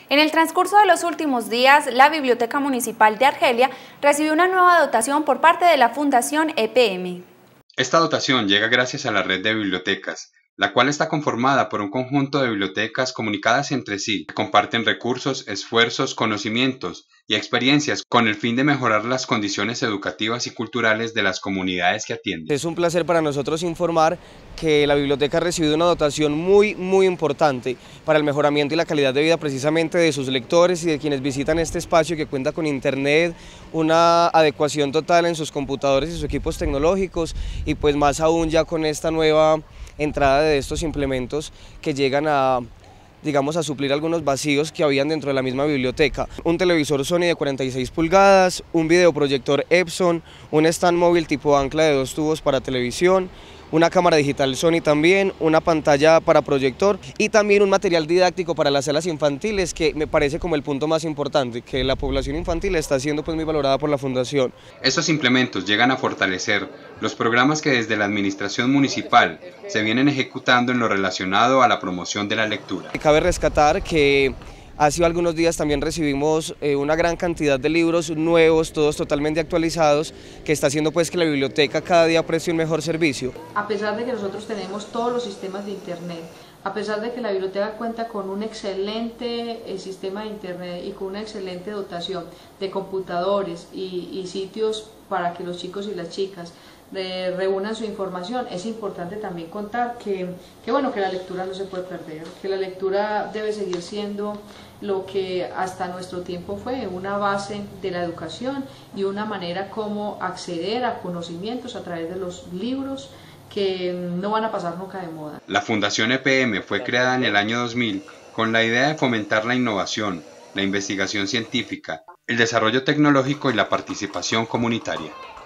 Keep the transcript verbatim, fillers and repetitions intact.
En el transcurso de los últimos días, la Biblioteca Municipal de Argelia recibió una nueva dotación por parte de la Fundación E P M. Esta dotación llega gracias a la red de bibliotecas, la cual está conformada por un conjunto de bibliotecas comunicadas entre sí, que comparten recursos, esfuerzos, conocimientos y experiencias con el fin de mejorar las condiciones educativas y culturales de las comunidades que atienden. Es un placer para nosotros informar que la biblioteca ha recibido una dotación muy, muy importante para el mejoramiento y la calidad de vida precisamente de sus lectores y de quienes visitan este espacio, que cuenta con internet, una adecuación total en sus computadores y sus equipos tecnológicos, y pues más aún ya con esta nueva entrada de estos implementos que llegan a, digamos, a suplir algunos vacíos que habían dentro de la misma biblioteca. Un televisor Sony de cuarenta y seis pulgadas, un videoproyector Epson, un stand móvil tipo ancla de dos tubos para televisión, una cámara digital Sony también, una pantalla para proyector y también un material didáctico para las salas infantiles, que me parece como el punto más importante, que la población infantil está siendo pues muy valorada por la Fundación. Estos implementos llegan a fortalecer los programas que desde la administración municipal se vienen ejecutando en lo relacionado a la promoción de la lectura. Cabe rescatar que hace algunos días también recibimos eh, una gran cantidad de libros nuevos, todos totalmente actualizados, que está haciendo pues que la biblioteca cada día preste un mejor servicio. A pesar de que nosotros tenemos todos los sistemas de internet, a pesar de que la biblioteca cuenta con un excelente eh, sistema de internet y con una excelente dotación de computadores y, y sitios para que los chicos y las chicas de, reúnan su información, es importante también contar que, que, bueno, que la lectura no se puede perder, que la lectura debe seguir siendo lo que hasta nuestro tiempo fue una base de la educación y una manera como acceder a conocimientos a través de los libros que no van a pasar nunca de moda. La Fundación E P M fue creada en el año dos mil con la idea de fomentar la innovación, la investigación científica, el desarrollo tecnológico y la participación comunitaria.